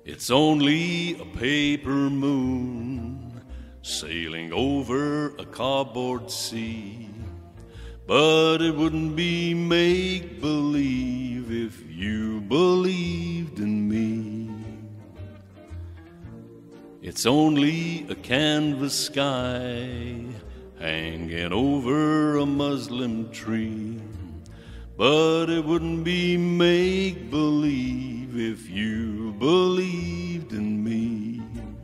It's only a paper moon sailing over a cardboard sea, but it wouldn't be make-believe if you believed in me. It's only a canvas sky hanging over a muslin tree, but it wouldn't be make-believe if you believed in me.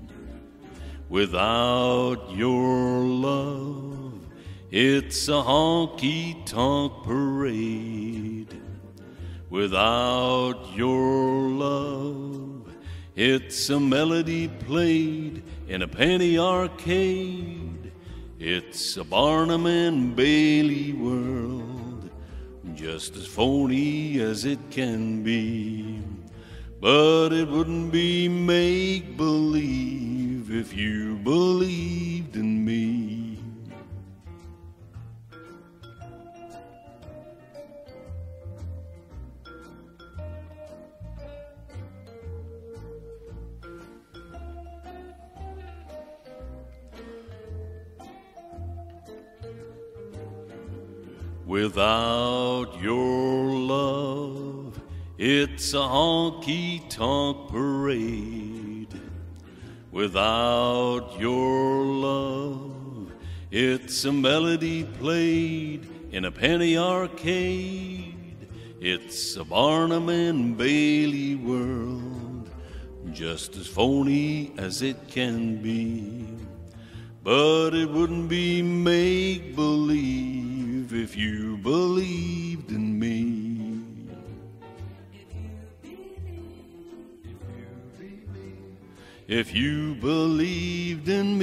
Without your love, it's a honky-tonk parade. Without your love, it's a melody played in a penny arcade. It's a Barnum and Bailey world, just as phony as it can be. But it wouldn't be make-believe if you believed in me. Without your love, it's a honky-tonk parade. Without your love, it's a melody played in a penny arcade. It's a Barnum and Bailey world, just as phony as it can be. But it wouldn't be make-believe if you believed in me. If you believed in me.